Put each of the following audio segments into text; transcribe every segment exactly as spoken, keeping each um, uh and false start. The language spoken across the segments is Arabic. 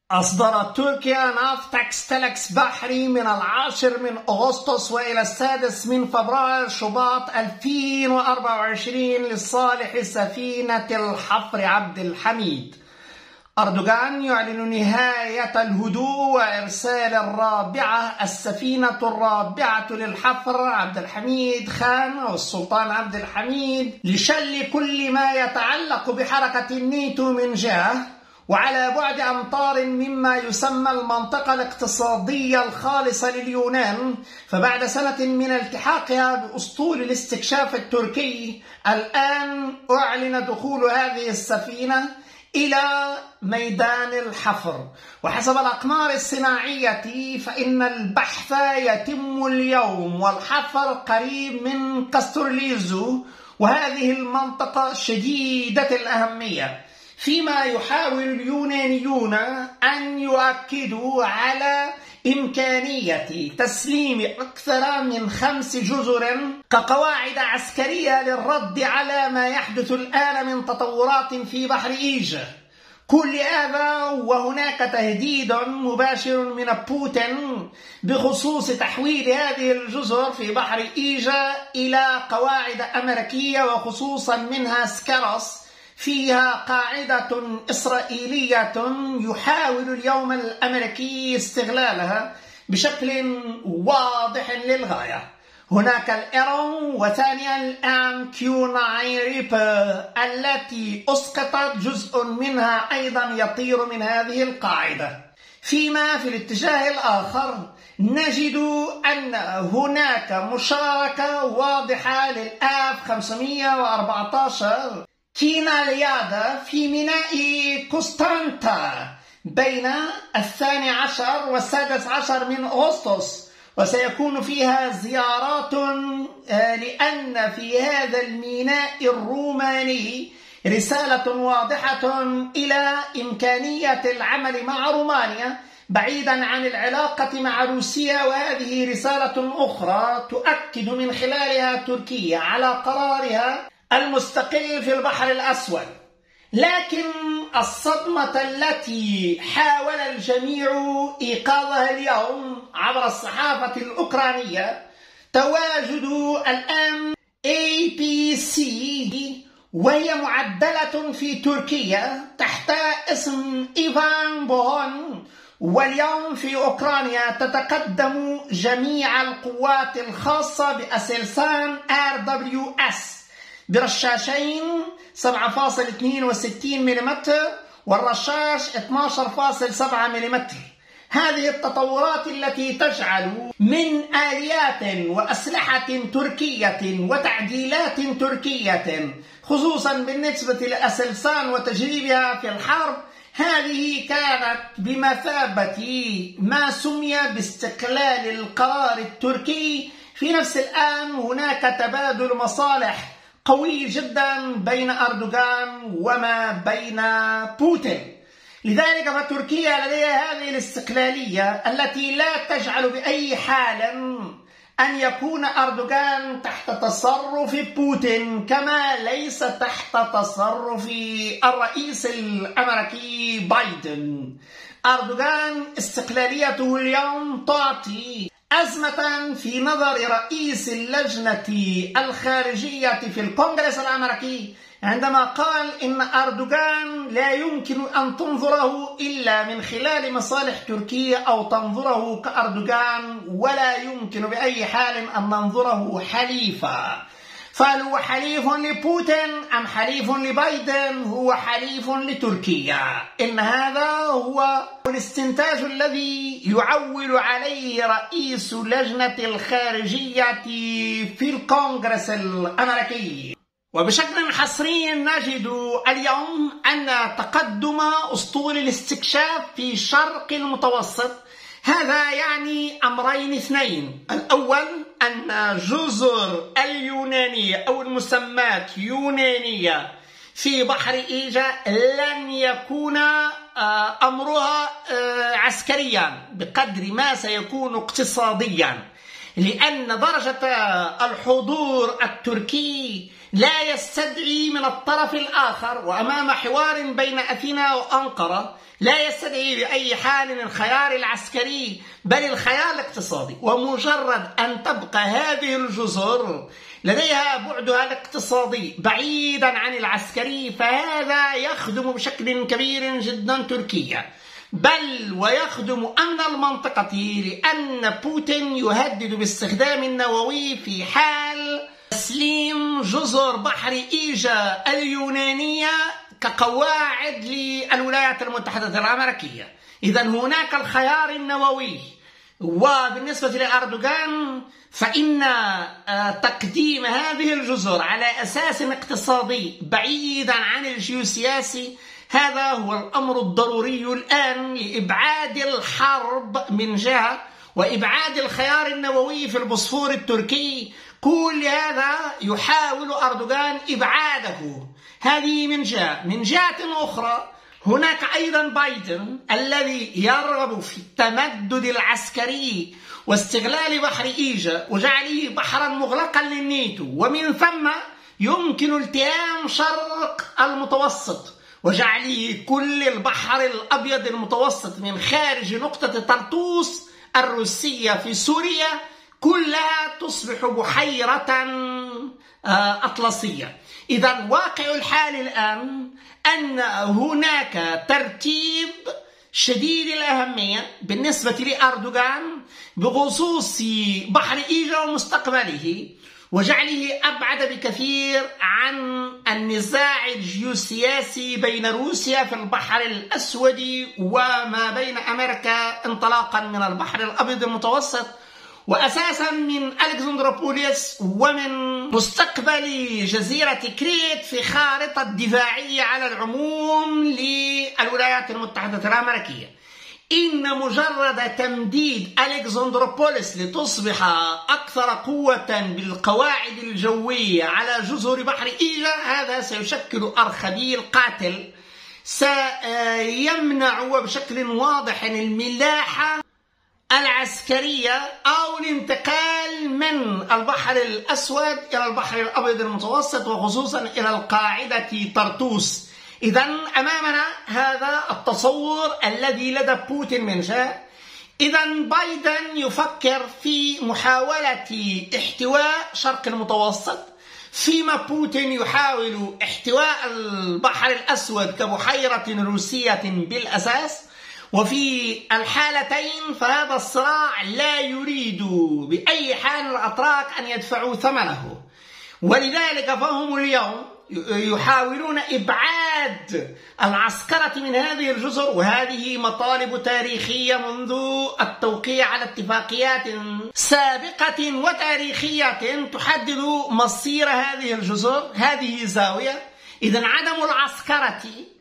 أصدرت تركيا نافتكس تلكس بحري من العاشر من أغسطس وإلى السادس من فبراير شباط ألفين وأربعة وعشرين لصالح سفينة الحفر عبد الحميد. أردوغان يعلن نهاية الهدوء وإرسال الرابعة السفينة الرابعة للحفر عبد الحميد خان والسلطان عبد الحميد لشل كل ما يتعلق بحركة الناتو من جهة، وعلى بعد أمتار مما يسمى المنطقة الاقتصادية الخالصة لليونان. فبعد سنة من التحاقها بأسطول الاستكشاف التركي، الآن أعلن دخول هذه السفينة إلى ميدان الحفر. وحسب الأقمار الصناعية فإن البحث يتم اليوم والحفر قريب من كاستورليزو، وهذه المنطقة شديدة الأهمية، فيما يحاول اليونانيون أن يؤكدوا على إمكانية تسليم أكثر من خمس جزر كقواعد عسكرية للرد على ما يحدث الآن من تطورات في بحر إيجا. كل هذا وهناك تهديد مباشر من بوتين بخصوص تحويل هذه الجزر في بحر إيجا إلى قواعد أمريكية، وخصوصا منها سكارس فيها قاعدة إسرائيلية يحاول اليوم الأمريكي استغلالها بشكل واضح للغاية. هناك الإيرون، وثانيا الآن كيو تسعة ريبر التي أسقطت جزء منها أيضا يطير من هذه القاعدة. فيما في الاتجاه الآخر نجد أن هناك مشاركة واضحة للآف خمسمئة وأربعة عشر كيناليادا في ميناء كوستانتا بين الثاني عشر والسادس عشر من أغسطس، وسيكون فيها زيارات لأن في هذا الميناء الروماني رسالة واضحة إلى إمكانية العمل مع رومانيا بعيدا عن العلاقة مع روسيا، وهذه رسالة أخرى تؤكد من خلالها تركيا على قرارها المستقل في البحر الأسود. لكن الصدمة التي حاول الجميع إيقاظها اليوم عبر الصحافة الأوكرانية تواجد الآن إيه بي سي، وهي معدلة في تركيا تحت اسم إيفان بوهون، واليوم في أوكرانيا تتقدم جميع القوات الخاصة بأسلسان آر دبليو إس برشاشين سبعة فاصلة اثنين وستين ملم والرشاش اثني عشر فاصلة سبعة ملم. هذه التطورات التي تجعل من آليات وأسلحة تركية وتعديلات تركية خصوصا بالنسبة لأسلسان وتجريبها في الحرب، هذه كانت بمثابة ما سمي باستقلال القرار التركي. في نفس الآن هناك تبادل مصالح قوي جدا بين أردوغان وما بين بوتين. لذلك فتركيا لديها هذه الاستقلالية التي لا تجعل بأي حال أن يكون أردوغان تحت تصرف بوتين، كما ليس تحت تصرف الرئيس الأمريكي بايدن. أردوغان استقلاليته اليوم تعطي أزمة في نظر رئيس اللجنة الخارجية في الكونغرس الأمريكي عندما قال إن أردوغان لا يمكن أن تنظره إلا من خلال مصالح تركيا أو تنظره كأردوغان، ولا يمكن بأي حال أن ننظره حليفا. فهل هو حليف لبوتين أم حليف لبايدن؟ هو حليف لتركيا. إن هذا هو الاستنتاج الذي يعول عليه رئيس لجنة الخارجية في الكونغرس الأمريكي. وبشكل حصري نجد اليوم أن تقدم أسطول الاستكشاف في شرق المتوسط هذا يعني أمرين اثنين. الأول أن جزر اليونانية أو المسمات يونانية في بحر إيجا لن يكون أمرها عسكريا بقدر ما سيكون اقتصاديا، لأن درجة الحضور التركي لا يستدعي من الطرف الآخر، وأمام حوار بين أثينا وأنقرة لا يستدعي بأي حال الخيار العسكري بل الخيار الاقتصادي. ومجرد أن تبقى هذه الجزر لديها بعدها الاقتصادي بعيدا عن العسكري، فهذا يخدم بشكل كبير جدا تركيا، بل ويخدم أمن المنطقة، لأن بوتين يهدد باستخدام النووي في حال تسليم جزر بحر إيجا اليونانية كقواعد للولايات المتحدة الأمريكية. إذا هناك الخيار النووي. وبالنسبة لأردوغان فإن تقديم هذه الجزر على أساس اقتصادي بعيدا عن الجيوسياسي هذا هو الأمر الضروري الآن لإبعاد الحرب من جهة، وإبعاد الخيار النووي في البوسفور التركي. كل هذا يحاول أردوغان إبعاده. هذه من جهة. من جهة أخرى هناك أيضا بايدن الذي يرغب في التمدد العسكري واستغلال بحر إيجا وجعله بحرا مغلقا للناتو، ومن ثم يمكن التئام شرق المتوسط وجعله كل البحر الأبيض المتوسط من خارج نقطة طرطوس الروسية في سوريا كلها تصبح بحيرة أطلسية. إذا واقع الحال الآن أن هناك ترتيب شديد الأهمية بالنسبة لأردوغان بخصوص بحر إيجا ومستقبله، وجعله أبعد بكثير عن النزاع الجيوسياسي بين روسيا في البحر الأسود وما بين أمريكا انطلاقا من البحر الأبيض المتوسط، وأساسا من ألكسندروبوليس ومن مستقبل جزيرة كريت في خارطة دفاعية على العموم للولايات المتحدة الأمريكية. إن مجرد تمديد ألكسندروبوليس لتصبح أكثر قوة بالقواعد الجوية على جزر بحر إيجا هذا سيشكل أرخبيل قاتل سيمنع بشكل واضح الملاحة العسكرية أو الانتقال من البحر الأسود إلى البحر الأبيض المتوسط وخصوصا إلى القاعدة طرطوس. إذا أمامنا هذا التصور الذي لدى بوتين من جهة. إذا بايدن يفكر في محاولة احتواء شرق المتوسط، فيما بوتين يحاول احتواء البحر الأسود كبحيرة روسية بالأساس. وفي الحالتين فهذا الصراع لا يريد بأي حال الأتراك أن يدفعوا ثمنه، ولذلك فهم اليوم يحاولون إبعاد العسكرة من هذه الجزر، وهذه مطالب تاريخية منذ التوقيع على اتفاقيات سابقة وتاريخية تحدد مصير هذه الجزر. هذه زاوية. إذن عدم العسكرة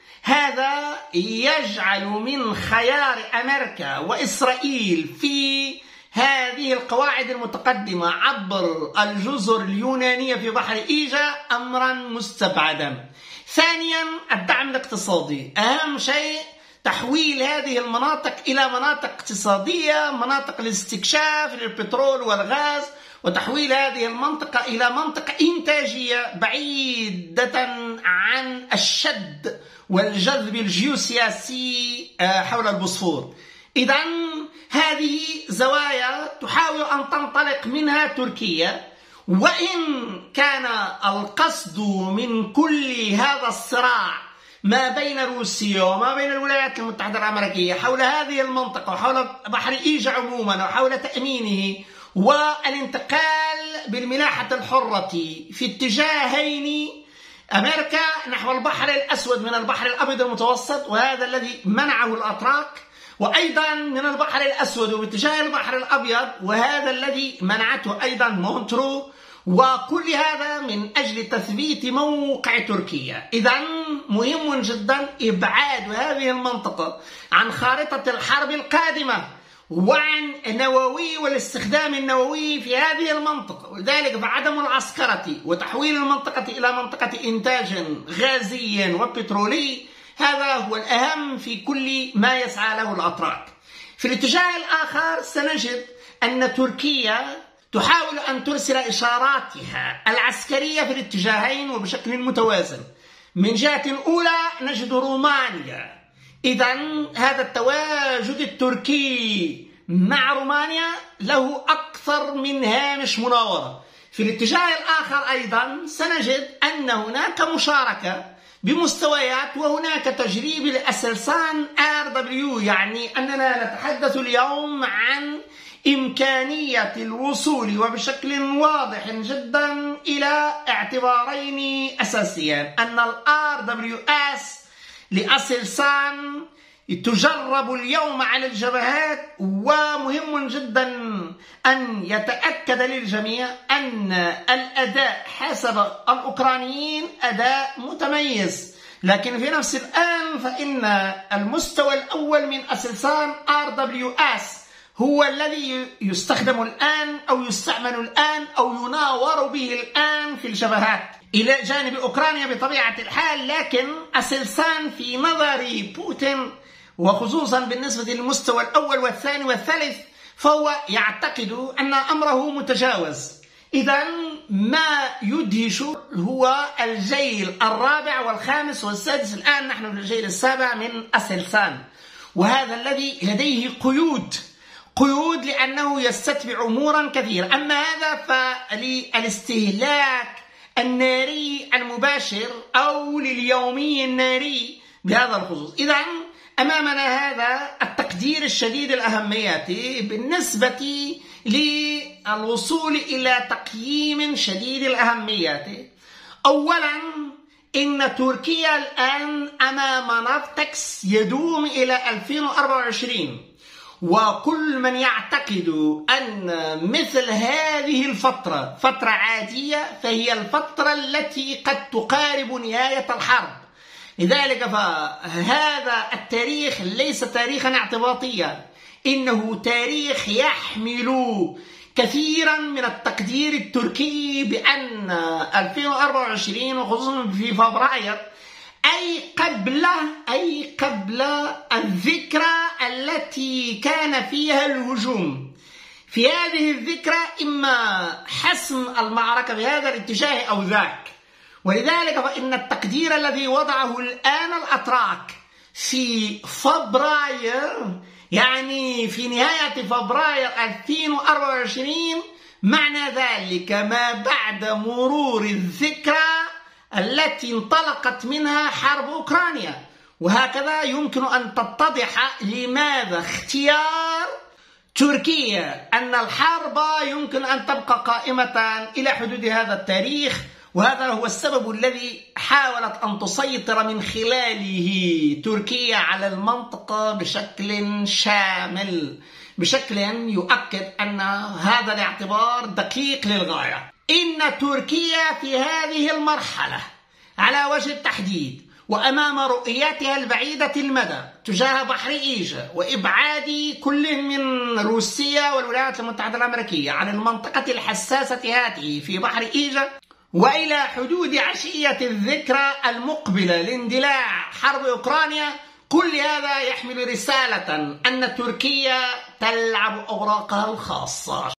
هذا يجعل من خيار أمريكا وإسرائيل في هذه القواعد المتقدمة عبر الجزر اليونانية في بحر إيجا أمرا مستبعدا. ثانيا الدعم الاقتصادي. أهم شيء تحويل هذه المناطق إلى مناطق اقتصادية، مناطق الاستكشاف للبترول والغاز، وتحويل هذه المنطقة إلى منطقة إنتاجية بعيدة عن الشد والجذب الجيوسياسي حول البوسفور. إذن هذه زوايا تحاول أن تنطلق منها تركيا، وإن كان القصد من كل هذا الصراع ما بين روسيا وما بين الولايات المتحدة الأمريكية حول هذه المنطقة وحول بحر إيجا عموما وحول تأمينه والانتقال بالملاحة الحرة في اتجاهين، أمريكا نحو البحر الأسود من البحر الأبيض المتوسط وهذا الذي منعه الأتراك، وأيضا من البحر الأسود وباتجاه البحر الأبيض وهذا الذي منعته أيضا مونترو، وكل هذا من أجل تثبيت موقع تركيا. إذن مهم جدا إبعاد هذه المنطقة عن خارطة الحرب القادمة وعن النووي والاستخدام النووي في هذه المنطقة، ولذلك فعدم العسكرة وتحويل المنطقة إلى منطقة إنتاج غازي وبترولي هذا هو الأهم في كل ما يسعى له الأتراك. في الاتجاه الآخر سنجد أن تركيا تحاول أن ترسل إشاراتها العسكرية في الاتجاهين وبشكل متوازن. من جهة أولى نجد رومانيا، إذا هذا التواجد التركي مع رومانيا له أكثر من هامش مناورة. في الاتجاه الآخر أيضا سنجد أن هناك مشاركة بمستويات وهناك تجريب لأسلسان آر دبليو، يعني أننا نتحدث اليوم عن إمكانية الوصول وبشكل واضح جدا إلى اعتبارين أساسيين: أن ال آر دبليو إس لأسلسان تجرب اليوم على الجبهات، ومهم جدا أن يتأكد للجميع أن الأداء حسب الأوكرانيين أداء متميز. لكن في نفس الآن فإن المستوى الأول من أسلسان آر دبليو إس هو الذي يستخدم الآن أو يستعمل الآن أو يناور به الآن في الجبهات إلى جانب أوكرانيا بطبيعة الحال. لكن أسلسان في نظر بوتين، وخصوصا بالنسبة للمستوى الأول والثاني والثالث، فهو يعتقد أن أمره متجاوز. إذا ما يدهش هو الجيل الرابع والخامس والسادس، الآن نحن في الجيل السابع من أسلسان، وهذا الذي لديه قيود قيود لأنه يستتبع أمورا كثيرة. أما هذا فللاستهلاك الناري المباشر أو لليومي الناري بهذا الخصوص. إذا أمامنا هذا التقدير الشديد الأهمية بالنسبة للوصول إلى تقييم شديد الأهمية. أولا، إن تركيا الآن أمام نافطكس يدوم إلى ألفين وأربعة وعشرين، وكل من يعتقد أن مثل هذه الفترة فترة عادية فهي الفترة التي قد تقارب نهاية الحرب. لذلك فهذا التاريخ ليس تاريخا اعتباطيا، إنه تاريخ يحمل كثيرا من التقدير التركي بأن ألفين وأربعة وعشرين وخصوصا في فبراير أي قبل أي قبل الذكرى التي كان فيها الهجوم، في هذه الذكرى إما حسم المعركة بهذا الاتجاه أو ذاك. ولذلك فإن التقدير الذي وضعه الآن الأتراك في فبراير، يعني في نهاية فبراير ألفين وأربعة وعشرين، معنى ذلك ما بعد مرور الذكرى التي انطلقت منها حرب أوكرانيا. وهكذا يمكن أن تتضح لماذا اختيار تركيا أن الحرب يمكن أن تبقى قائمة إلى حدود هذا التاريخ. وهذا هو السبب الذي حاولت أن تسيطر من خلاله تركيا على المنطقة بشكل شامل، بشكل يؤكد أن هذا الاعتبار دقيق للغاية. إن تركيا في هذه المرحلة على وجه التحديد وأمام رؤيتها البعيدة المدى تجاه بحر إيجا وإبعاد كل من روسيا والولايات المتحدة الأمريكية عن المنطقة الحساسة هذه في بحر إيجا، وإلى حدود عشية الذكرى المقبلة لاندلاع حرب أوكرانيا، كل هذا يحمل رسالة أن تركيا تلعب أوراقها الخاصة.